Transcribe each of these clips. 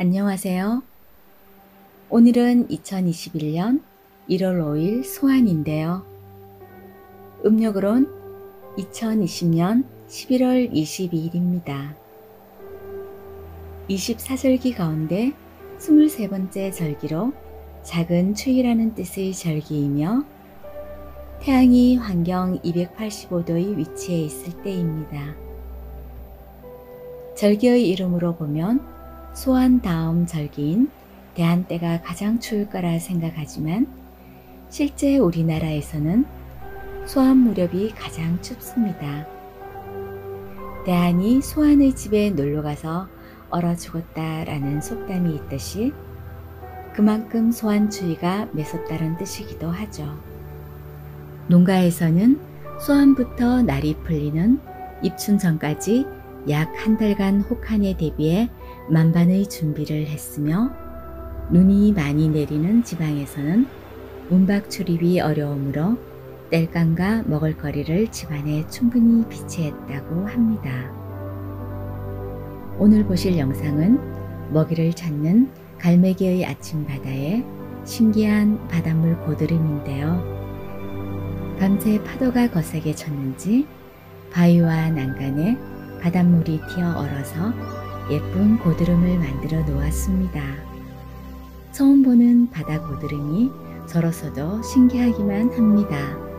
안녕하세요. 오늘은 2021년 1월 5일 소환인데요. 음력으론 2020년 11월 22일입니다. 24절기 가운데 23번째 절기로 작은 추위라는 뜻의 절기이며 태양이 환경 285도의 위치에 있을 때입니다. 절기의 이름으로 보면 소환 다음 절기인 대한때가 가장 추울 거라 생각하지만 실제 우리나라에서는 소환 무렵이 가장 춥습니다. 대한이 소환의 집에 놀러가서 얼어 죽었다라는 속담이 있듯이 그만큼 소환 추위가 매섭다는 뜻이기도 하죠. 농가에서는 소환부터 날이 풀리는 입춘 전까지 약 한 달간 혹한에 대비해 만반의 준비를 했으며 눈이 많이 내리는 지방에서는 운박 출입이 어려우므로 땔감과 먹을거리를 집안에 충분히 비치했다고 합니다. 오늘 보실 영상은 먹이를 찾는 갈매기의 아침 바다의 신기한 바닷물 고드름인데요. 밤새 파도가 거세게 쳤는지 바위와 난간에 바닷물이 튀어 얼어서 예쁜 고드름을 만들어 놓았습니다. 처음 보는 바다 고드름이 저로서도 신기하기만 합니다.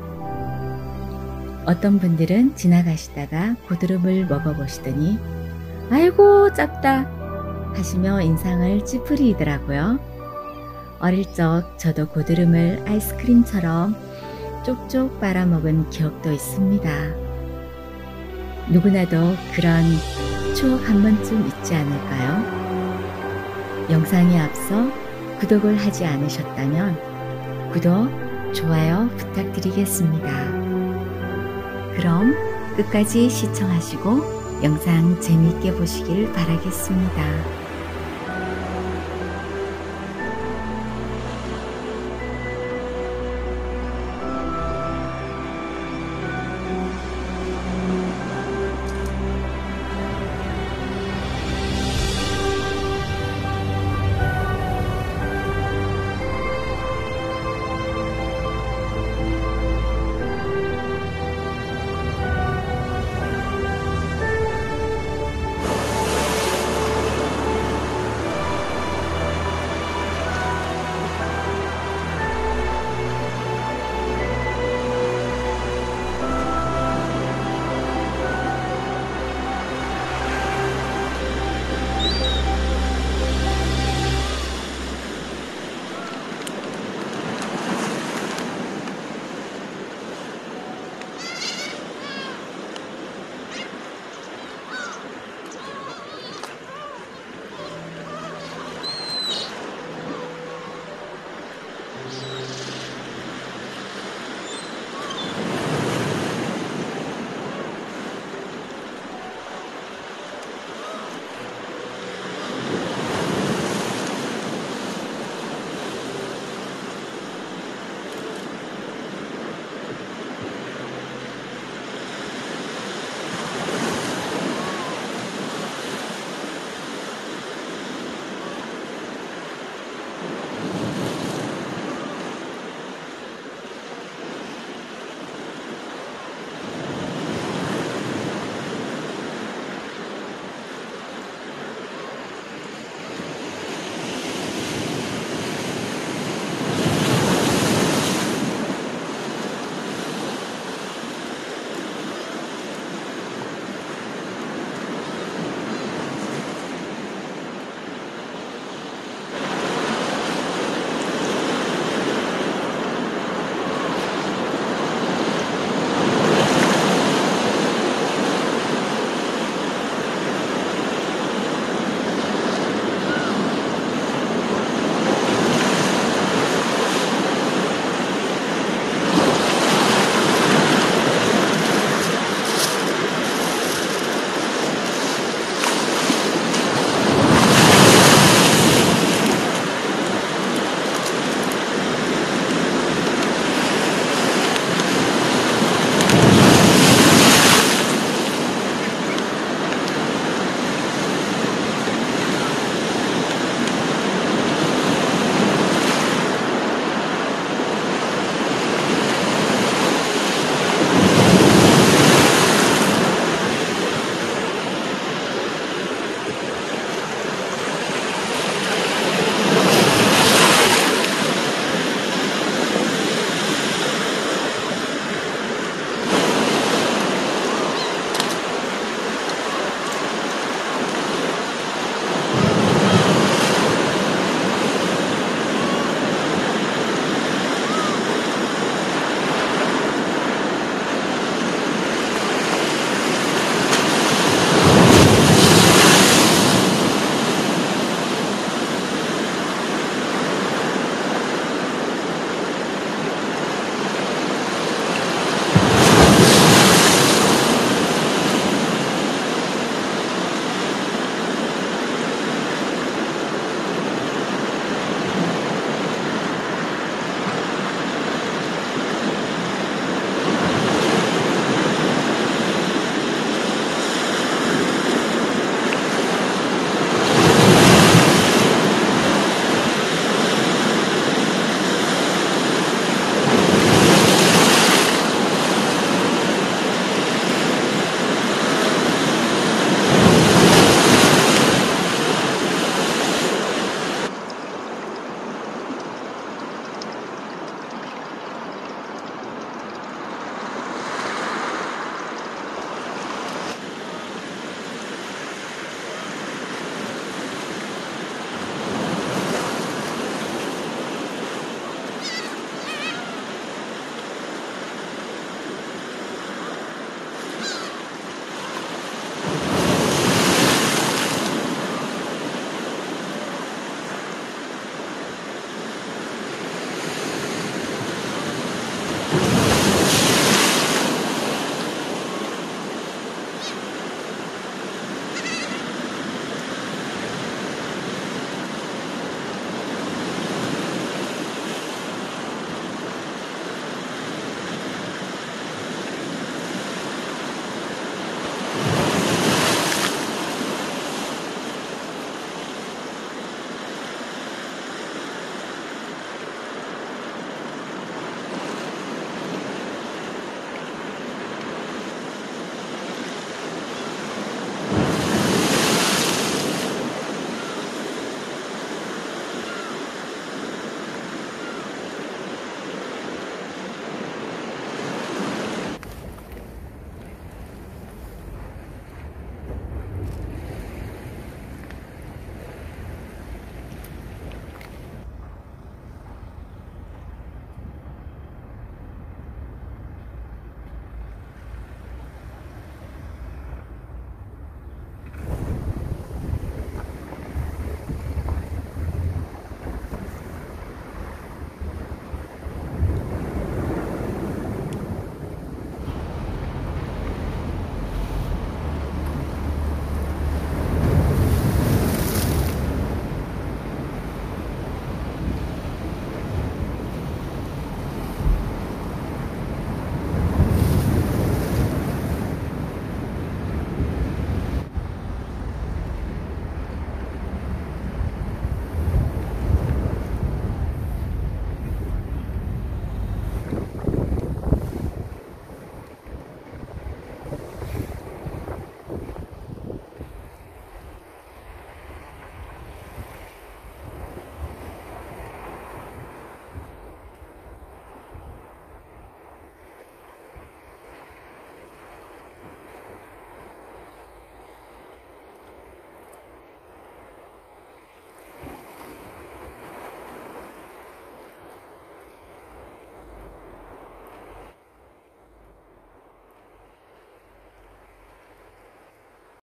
어떤 분들은 지나가시다가 고드름을 먹어보시더니 아이고 짭다 하시며 인상을 찌푸리더라고요. 어릴 적 저도 고드름을 아이스크림처럼 쪽쪽 빨아먹은 기억도 있습니다. 누구나도 그런 추억 한 번쯤 있지 않을까요? 영상에 앞서 구독을 하지 않으셨다면 구독, 좋아요 부탁드리겠습니다. 그럼 끝까지 시청하시고 영상 재미있게 보시길 바라겠습니다.